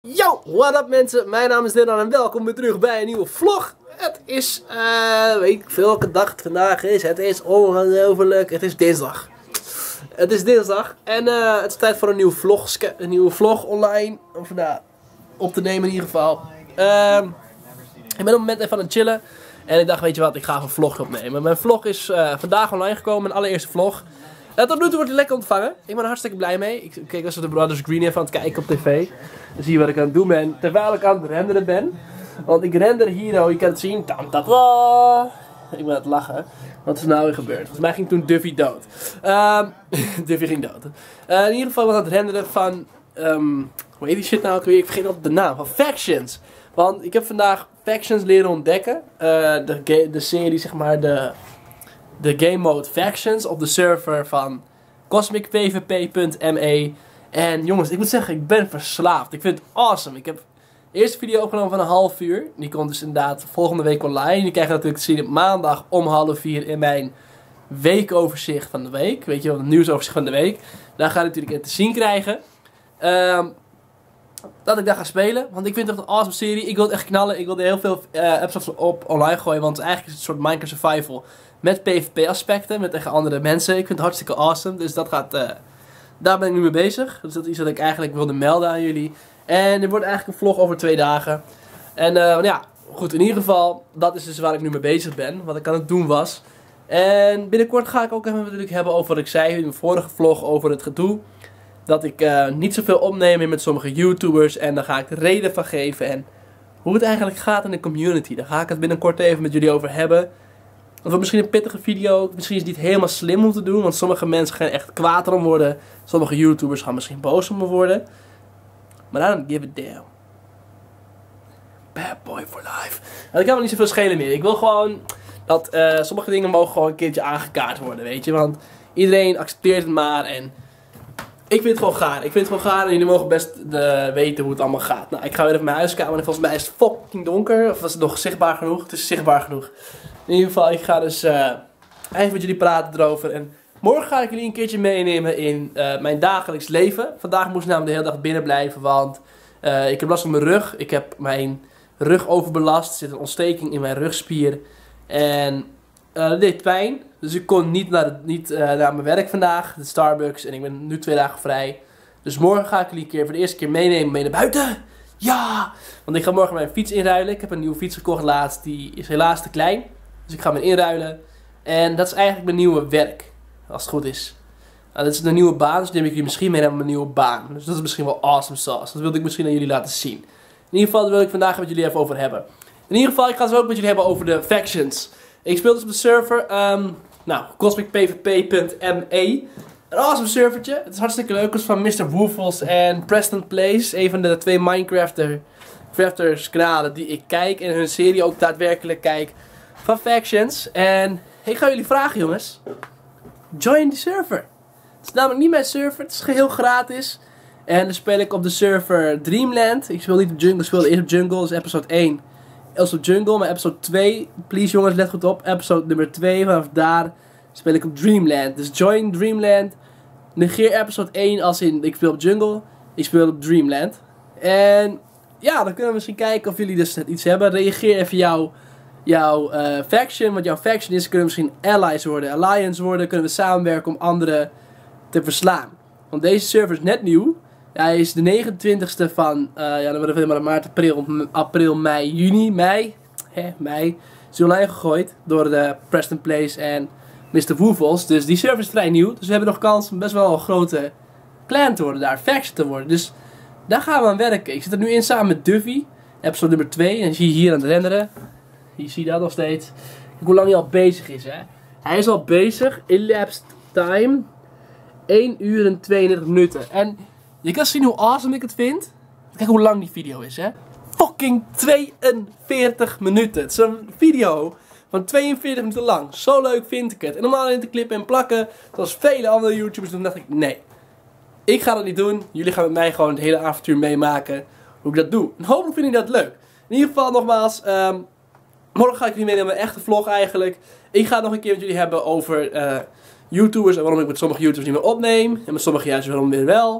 Yo, what up mensen, mijn naam is Dylan en welkom weer terug bij een nieuwe vlog. Het is, weet ik veel welke dag het vandaag is, het is ongelooflijk, het is dinsdag. Het is dinsdag en het is tijd voor een nieuwe vlog online, om vandaag op te nemen in ieder geval. Ik ben op het moment even aan het chillen en ik dacht, weet je wat, ik ga even een vlog opnemen. Mijn vlog is vandaag online gekomen, mijn allereerste vlog. Tot nu toe wordt hij lekker ontvangen. Ik ben er hartstikke blij mee. Ik keek eens de Brothers Green even aan het kijken op tv. Dan zie je wat ik aan het doen ben terwijl ik aan het renderen ben. Want ik render hier, oh, je kan het zien. Ik ben aan het lachen. Wat is er nou weer gebeurd? Volgens mij ging toen Duffy dood. Duffy ging dood. In ieder geval was ik aan het renderen van... hoe heet die shit nou ook weer? Ik vergeet altijd de naam. Van Factions. Want ik heb vandaag Factions leren ontdekken. De serie, zeg maar, de game mode Factions op de server van cosmicpvp.me. En jongens, ik moet zeggen, ik ben verslaafd. Ik vind het awesome. Ik heb de eerste video opgenomen van een half uur. Die komt dus inderdaad volgende week online. Die krijg je natuurlijk te zien op maandag om 3:30 in mijn weekoverzicht van de week. Weet je wel, het nieuwsoverzicht van de week. Daar ga je natuurlijk in te zien krijgen. Dat ik daar ga spelen, want ik vind het echt een awesome serie. Ik wil het echt knallen. Ik wil er heel veel episodes op online gooien, want eigenlijk is het een soort Minecraft Survival met PvP aspecten, met tegen andere mensen. Ik vind het hartstikke awesome, dus dat gaat, daar ben ik nu mee bezig. Dus dat is iets wat ik eigenlijk wilde melden aan jullie. En er wordt eigenlijk een vlog over 2 dagen. En ja, goed, in ieder geval, dat is dus waar ik nu mee bezig ben, wat ik aan het doen was. En binnenkort ga ik ook even natuurlijk hebben over wat ik zei in mijn vorige vlog over het gedoe. Dat ik niet zoveel opneem met sommige YouTubers en daar ga ik de reden van geven en hoe het eigenlijk gaat in de community. Daar ga ik het binnenkort even met jullie over hebben. Het wordt misschien een pittige video, misschien is het niet helemaal slim om te doen, want sommige mensen gaan echt kwaad erom worden. Sommige YouTubers gaan misschien boos om me worden. Maar I don't give a damn. Bad boy for life. Nou, ik kan me niet zoveel schelen meer. Ik wil gewoon dat sommige dingen mogen gewoon een keertje aangekaart worden, weet je. Want iedereen accepteert het maar en... ik vind het gewoon gaar. Ik vind het gewoon gaar en jullie mogen best weten hoe het allemaal gaat. Nou, ik ga weer even mijn huiskamer en volgens mij is het fucking donker. Of was het nog zichtbaar genoeg? Het is zichtbaar genoeg. In ieder geval, ik ga dus even met jullie praten erover. En morgen ga ik jullie een keertje meenemen in mijn dagelijks leven. Vandaag moest ik namelijk de hele dag binnen blijven, want ik heb last van mijn rug. Ik heb mijn rug overbelast. Er zit een ontsteking in mijn rugspier. En dat deed pijn. Dus ik kon niet naar mijn werk vandaag, de Starbucks, en ik ben nu 2 dagen vrij. Dus morgen ga ik jullie een keer voor de eerste keer meenemen mee naar buiten. Ja! Want ik ga morgen mijn fiets inruilen. Ik heb een nieuwe fiets gekocht laatst, die is helaas te klein. Dus ik ga hem inruilen. En dat is eigenlijk mijn nieuwe werk, als het goed is. Nou, dat is een nieuwe baan, dus neem ik jullie misschien mee naar mijn nieuwe baan. Dus dat is misschien wel awesome sauce. Dat wilde ik misschien aan jullie laten zien. In ieder geval, daar wil ik vandaag met jullie even over hebben. In ieder geval, ik ga het ook met jullie hebben over de Factions. Ik speel dus op de server, cosmicpvp.me. Een awesome servertje. Het is hartstikke leuk. Het is van Mr. Woofles en Preston Plays. Een van de 2 Minecrafters kanalen die ik kijk. En hun serie ook daadwerkelijk kijk van Factions. En ik ga jullie vragen, jongens. Join die server. Het is namelijk niet mijn server. Het is geheel gratis. En dan speel ik op de server Dreamland. Ik speel niet op Jungle. Ik speel eerst op Jungle. Dat is episode 1. Op Jungle, maar episode 2, please jongens, let goed op. Episode nummer 2, vanaf daar speel ik op Dreamland. Dus join Dreamland. Negeer episode 1 als in ik speel op Jungle, ik speel op Dreamland. En ja, dan kunnen we misschien kijken of jullie dus iets hebben. Reageer even jouw faction, wat jouw faction is. Kunnen we misschien allies worden, alliance worden. Kunnen we samenwerken om anderen te verslaan. Want deze server is net nieuw. Hij is de 29ste van, ja, dan worden we maar maart, april, mei, juni, mei. Is online gegooid door de Preston Plays en Mr. Woofles. Dus die server is vrij nieuw. Dus we hebben nog kans om best wel een grote clan te worden daar, faction te worden. Dus daar gaan we aan werken. Ik zit er nu in samen met Duffy, episode nummer 2. En zie je hier aan het renderen. Je ziet dat nog steeds. Kijk hoe lang hij al bezig is, hè. Hij is al bezig, elapsed time, 1 uur en 32 minuten. En... je kan zien hoe awesome ik het vind. Kijk hoe lang die video is, hè. Fucking 42 minuten. Het is een video van 42 minuten lang. Zo leuk vind ik het. En normaal in te klippen en plakken, zoals vele andere YouTubers doen, dacht ik, nee. Ik ga dat niet doen. Jullie gaan met mij gewoon het hele avontuur meemaken hoe ik dat doe. En hopelijk vinden jullie dat leuk. In ieder geval nogmaals, morgen ga ik jullie meenemen naar een echte vlog eigenlijk. Ik ga het nog een keer met jullie hebben over YouTubers en waarom ik met sommige YouTubers niet meer opneem. En met sommige juist waarom weer wel.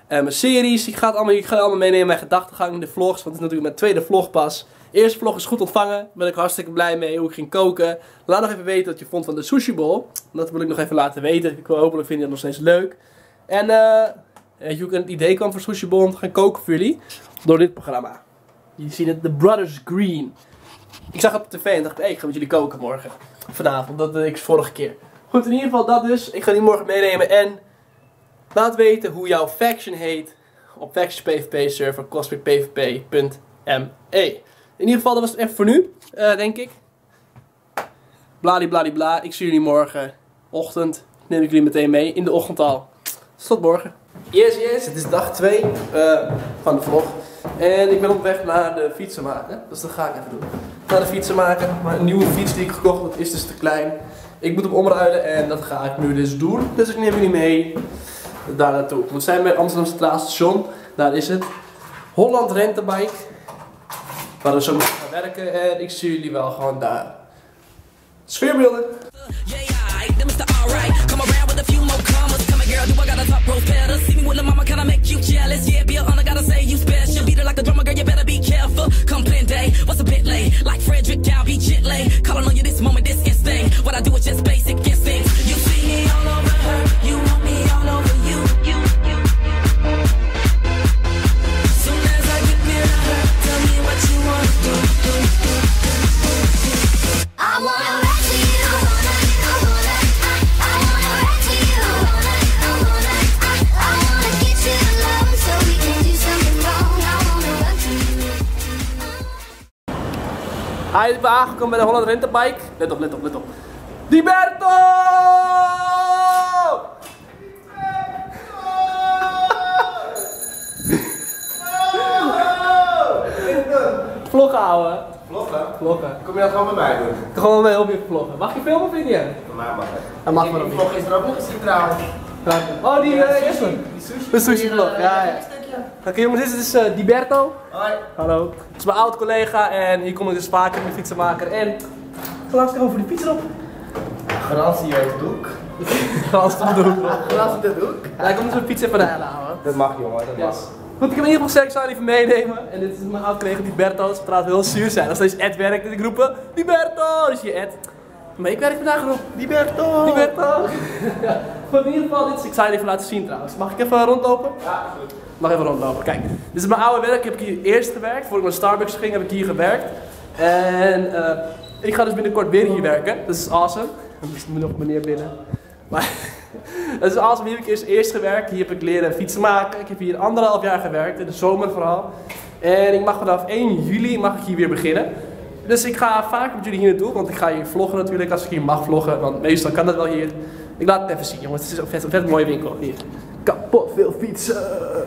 mijn series. Ik ga allemaal meenemen in mijn gedachtegang in de vlogs. Want het is natuurlijk mijn tweede vlog pas. De eerste vlog is goed ontvangen. Daar ben ik hartstikke blij mee hoe ik ging koken. Laat nog even weten wat je vond van de sushi bowl. Dat wil ik nog even laten weten. Ik wil hopelijk vind je dat nog steeds leuk. En hoe ik het idee kwam voor sushi bowl om te gaan koken voor jullie. Door dit programma. Je ziet het, The Brothers Green. Ik zag het op tv en dacht, hey, ik ga met jullie koken morgen. Vanavond, dat deed ik vorige keer. Goed, in ieder geval dat dus. Ik ga die morgen meenemen en laat weten hoe jouw faction heet op Faction PvP server cosmicpvp.me. In ieder geval, dat was het even voor nu, denk ik. Bladibladibla. Ik zie jullie morgen ochtend. Neem ik jullie meteen mee in de ochtend al. Dus tot morgen. Yes, het is dag 2 van de vlog. En ik ben op weg naar de fietsen maken. Dus dat ga ik even doen. Naar de fietsen maken. Maar een nieuwe fiets die ik gekocht heb is dus te klein. Ik moet hem omruilen en dat ga ik nu dus doen. Dus ik neem jullie mee daar naartoe. We zijn bij Amsterdam Centraal Station. Daar is het. Holland Rentebike. Waar we zo mee gaan werken. En ik zie jullie wel gewoon daar. Sfeerbeelden. Ik ben aangekomen bij de Holland Rentebike. Let op, let op, let op. Liberto! Vloggen houden. Vloggen? Vloggen. Kom je dat gewoon bij mij doen? Ik ga gewoon mee helpen je vloggen. Mag je filmen of vind je? Voor mij mag het. Dat mag maar ook Die niet. vlog is er ook nog gezien trouwens. Oh, die Jesper. Die sushi. De sushi vlog, ja. Oké jongens, dit is Liberto. Hoi. Hallo. Het is mijn oud collega en hier kom ik dus vaker met fietsenmaker en laat ik over die fiets op. Garantie uit de hoek. Garantie op de hoek. Garantie uit de hoek. Ja, ik kom dus een fiets even naar houden. Dat mag jongen, dat mag. Goed, ik heb in ieder geval gezegd, ik zou even meenemen. En dit is mijn oud collega Liberto. Ze trouwens heel zuur zijn. Als deze Ed werkt, dan ik roepen Liberto! Dus je Ed. Maar ik werk vandaag erop. Liberto! Liberto! Ja. Goed, in ieder geval, dit is, ik zou je even laten zien trouwens. Mag ik even rondlopen? Ja, goed. Mag even rondlopen. Kijk, dit is mijn oude werk. Ik heb hier eerst gewerkt. Voor ik naar Starbucks ging, heb ik hier gewerkt. En ik ga dus binnenkort weer hier werken. Dat is awesome. Er is nog een meneer binnen. Maar dat is awesome. Hier heb ik eerst gewerkt. Hier heb ik leren fietsen maken. Ik heb hier 1,5 jaar gewerkt. In de zomer vooral. En ik mag vanaf 1 juli mag ik hier weer beginnen. Dus ik ga vaak met jullie hier naartoe. Want ik ga hier vloggen natuurlijk. Als ik hier mag vloggen. Want meestal kan dat wel hier. Ik laat het even zien jongens. Het is een vet mooie winkel hier. Kapot veel fietsen.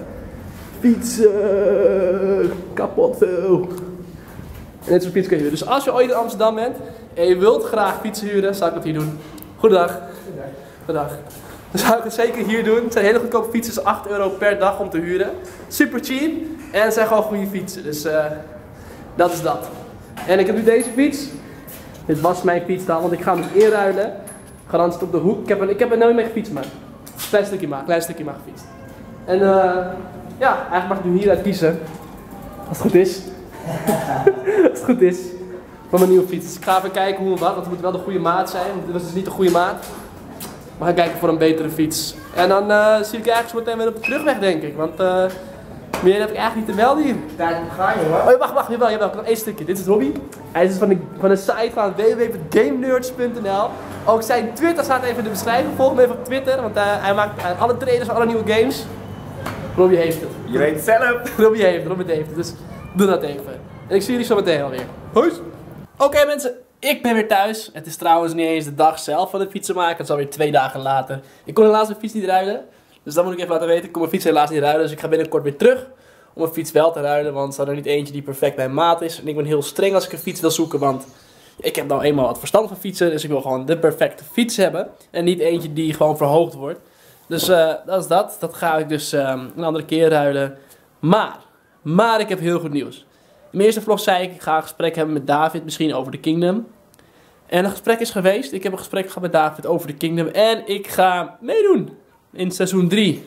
Fietsen. Kapot veel. En dit soort fietsen kun je huren. Dus als je ooit in Amsterdam bent en je wilt graag fietsen huren, zou ik dat hier doen. Goedendag. Goedendag. Dan zou ik het zeker hier doen. Het zijn hele goedkope fietsen, dus €8 per dag om te huren. Super cheap. En het zijn gewoon goede fietsen. Dus dat is dat. En ik heb nu deze fiets. Dit was mijn fiets dan, want ik ga hem inruilen. Garantie op de hoek. Ik heb er nooit mee gefietst, maar klein stukje maar gefietst. En ja, eigenlijk mag ik nu hieruit kiezen. Als het goed is. Als het goed is. Van mijn nieuwe fiets. Dus ik ga even kijken hoe en wat, want het moet wel de goede maat zijn. Want dit was dus niet de goede maat. Maar ga kijken voor een betere fiets. En dan zie ik eigenlijk zo meteen weer op de terugweg, denk ik. Want meer heb ik eigenlijk niet te melden hier. Tijd om te gaan jongen. Oh, wacht, jawel. Nog één stukje. Dit is Robbie. Hij is dus van de site van www.gamenerds.nl. Ook zijn Twitter staat even in de beschrijving. Volg hem even op Twitter, want hij maakt alle trailers van alle nieuwe games. Robbie heeft het. Je weet het zelf. Robbie heeft het. Dus doe dat even. En ik zie jullie zo meteen alweer. Hoi! Oké mensen, ik ben weer thuis. Het is trouwens niet eens de dag zelf van het fietsen maken. Het is alweer 2 dagen later. Ik kon helaas mijn fiets niet ruilen. Dus dat moet ik even laten weten. Ik kon mijn fiets helaas niet ruilen. Dus ik ga binnenkort weer terug om mijn fiets wel te ruilen. Want er staat er niet eentje die perfect bij maat is. En ik ben heel streng als ik een fiets wil zoeken. Want ik heb nou eenmaal wat verstand van fietsen. Dus ik wil gewoon de perfecte fiets hebben. En niet eentje die gewoon verhoogd wordt. Dus dat is dat. Dat ga ik dus een andere keer ruilen. Maar ik heb heel goed nieuws. In mijn eerste vlog zei ik ga een gesprek hebben met David, misschien over The Kingdom. En een gesprek is geweest. Ik heb een gesprek gehad met David over The Kingdom. En ik ga meedoen in seizoen 3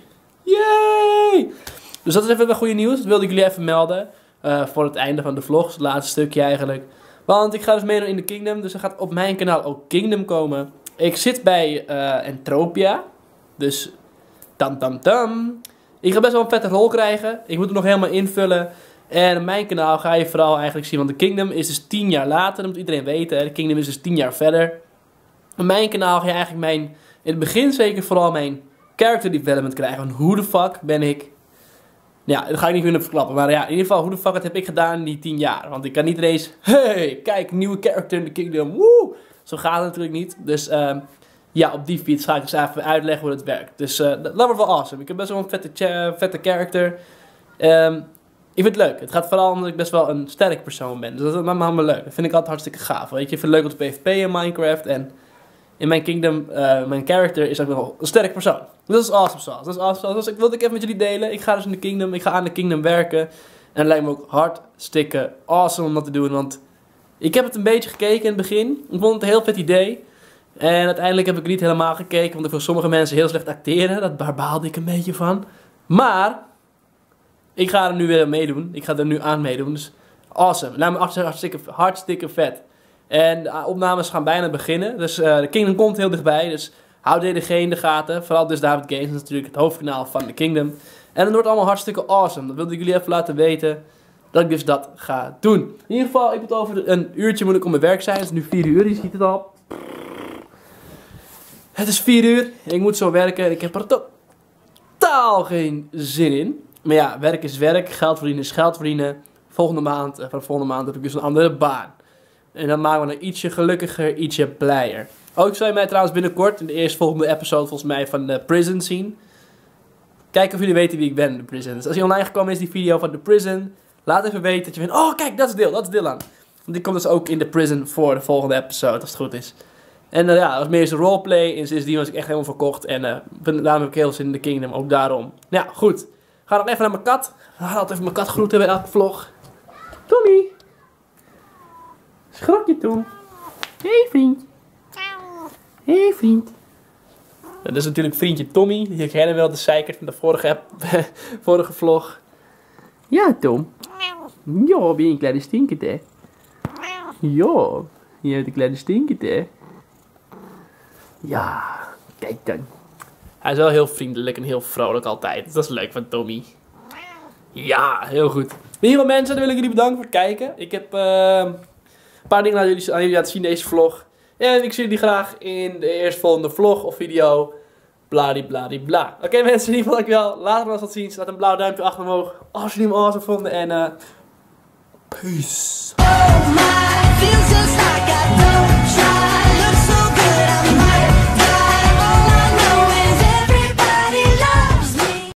Yay! Dus dat is even goede nieuws. Dat wilde ik jullie even melden. Voor het einde van de vlog. Het laatste stukje eigenlijk. Want ik ga dus meedoen in de Kingdom. Dus er gaat op mijn kanaal ook Kingdom komen. Ik zit bij Entropia. Dus tam. Ik ga best wel een vette rol krijgen. Ik moet hem nog helemaal invullen. En op mijn kanaal ga je vooral eigenlijk zien. Want de Kingdom is dus 10 jaar later. Dat moet iedereen weten. Hè? De Kingdom is dus 10 jaar verder. Op mijn kanaal ga je eigenlijk in het begin zeker vooral mijn character development krijgen. Van hoe de fuck ben ik... Ja, dat ga ik niet kunnen verklappen. Maar ja, in ieder geval, hoe de fuck wat heb ik gedaan in die 10 jaar? Want ik kan niet ineens... Hey, kijk, nieuwe character in de Kingdom. Woe! Zo gaat het natuurlijk niet. Dus ja, op die fiets ga ik dus even uitleggen hoe het werkt. Dus dat wordt wel awesome. Ik heb best wel een vette character. Ik vind het leuk. Het gaat vooral omdat ik best wel een sterk persoon ben. Dus dat maakt me allemaal leuk. Dat vind ik altijd hartstikke gaaf. Weet je, ik vind het leuk om te PvP in Minecraft. En in mijn Kingdom, mijn character is ook wel een sterk persoon. Dat is awesome sauce. Dat is awesome sauce. Dus ik wilde even met jullie delen. Ik ga dus in de Kingdom. Ik ga aan de Kingdom werken. En het lijkt me ook hartstikke awesome om dat te doen. Want ik heb het een beetje gekeken in het begin. Ik vond het een heel vet idee. En uiteindelijk heb ik niet helemaal gekeken. Want ik vond sommige mensen heel slecht acteren. Daar baalde ik een beetje van. Maar ik ga er nu weer meedoen. Ik ga er nu aan meedoen. Dus awesome. Lijkt me hartstikke vet. En de opnames gaan bijna beginnen. Dus de Kingdom komt heel dichtbij. Dus houd DDG in de gaten. Vooral dus David Games. Dat is natuurlijk het hoofdkanaal van de Kingdom. En het wordt allemaal hartstikke awesome. Dat wilde ik jullie even laten weten. Dat ik dus dat ga doen. In ieder geval, ik moet over een uurtje moet ik op mijn werk zijn. Het is nu 4 uur. Je ziet het al. Het is 4 uur. Ik moet zo werken. En ik heb er totaal geen zin in. Maar ja, werk is werk. Geld verdienen is geld verdienen. Volgende maand heb ik dus een andere baan. En dan maken we een ietsje gelukkiger, ietsje blijer. Ook zal je mij trouwens binnenkort in de eerstvolgende episode volgens mij van de Prison zien. Kijk of jullie weten wie ik ben in de Prison. Dus als je online gekomen is, die video van de Prison. Laat even weten dat je vindt, oh kijk, dat is Dylan. Want die komt dus ook in de Prison voor de volgende episode, als het goed is. En ja, dat was meer een roleplay. En sindsdien was ik echt helemaal verkocht. En daarom heb ik heel zin in de Kingdom, ook daarom. Ja, goed. Ga nog even naar mijn kat. Ik ga altijd even mijn kat groeten bij elke vlog. Tommy! Schrok je toen? Hey vriend. Hey vriend. Dat is natuurlijk vriendje Tommy. Die herkennen wel de zeikert van de vorige vlog. Ja Tom. Ja, ben je een kleine stinkert hè? Ja, je bent een kleine stinkert hè? Ja, kijk dan. Hij is wel heel vriendelijk en heel vrolijk altijd. Dat is leuk van Tommy. Ja, heel goed. In ieder geval mensen, dan wil ik jullie bedanken voor het kijken. Ik heb een paar dingen aan jullie laten zien in deze vlog. En ik zie jullie graag in de eerstvolgende vlog of video. Bladibladibla. Oké mensen, in ieder geval dankjewel. Laat me eens wat zien. Laat een blauw duimpje achter omhoog. Als jullie hem awesome vonden. En peace.